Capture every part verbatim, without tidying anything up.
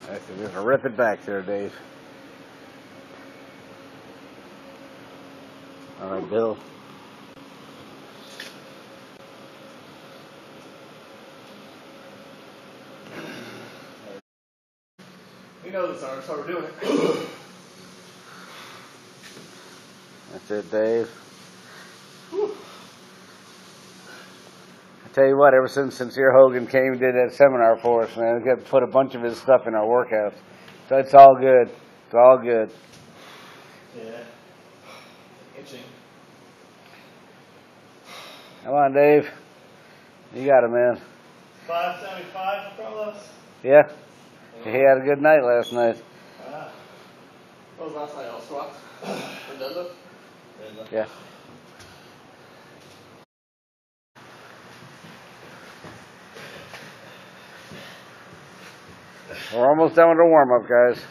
I said, just rip it back there, Dave. All right, Bill. We know this, that's how we're doing it. That's it, Dave. Whew. I tell you what, ever since Sincere Hogan came and did that seminar for us, man, we got to put a bunch of his stuff in our workouts. So it's all good. It's all good. Yeah. Itching. Come on, Dave. You got it, man. five seventy-five for Carlos? Yeah. He had a good night last night. Ah. What was last night? All squats? Or deadlift? Deadlift. Yeah. We're almost done with the warm-up, guys.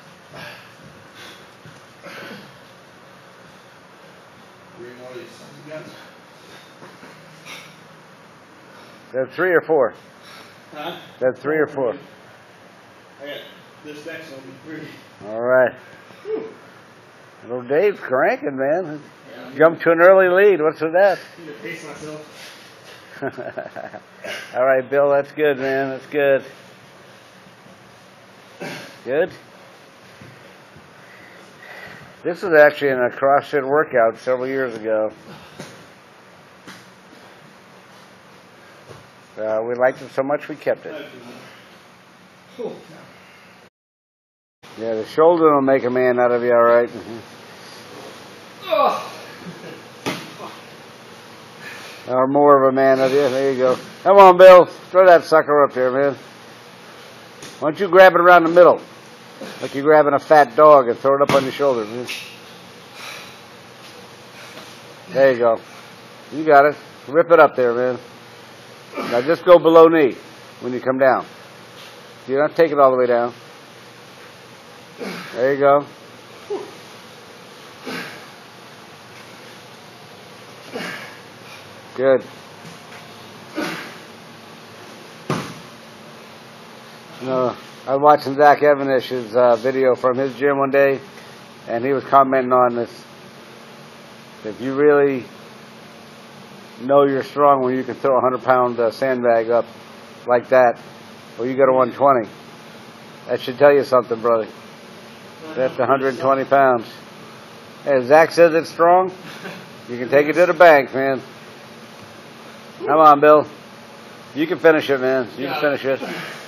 Three more of these sons of guns. That's three or four? Huh? That's three or four? I got this next one will be three. All right. Whew. Little Dave's cranking, man. Yeah, Jumped to an early lead. What's with that? I need to pace myself. All right, Bill, that's good, man. That's good. Good? This was actually in a CrossFit workout several years ago. Uh, we liked it so much we kept it. Yeah, the shoulder will make a man out of you, all right. Or more of a man of you. There you go. Come on, Bill. Throw that sucker up there, man. Why don't you grab it around the middle? Like you're grabbing a fat dog and throw it up on your shoulder. Man. There you go. You got it. Rip it up there, man. Now just go below knee when you come down. You don't take it all the way down. There you go. Good. You know, I was watching Zach Evanish's uh, video from his gym one day, and he was commenting on this. If you really know you're strong when you can throw a hundred pound uh, sandbag up like that, well, you got a one twenty. That should tell you something, brother. That's one hundred twenty pounds. Hey, Zach says it's strong. You can take it to the bank, man. Come on, Bill. You can finish it, man. You can finish it.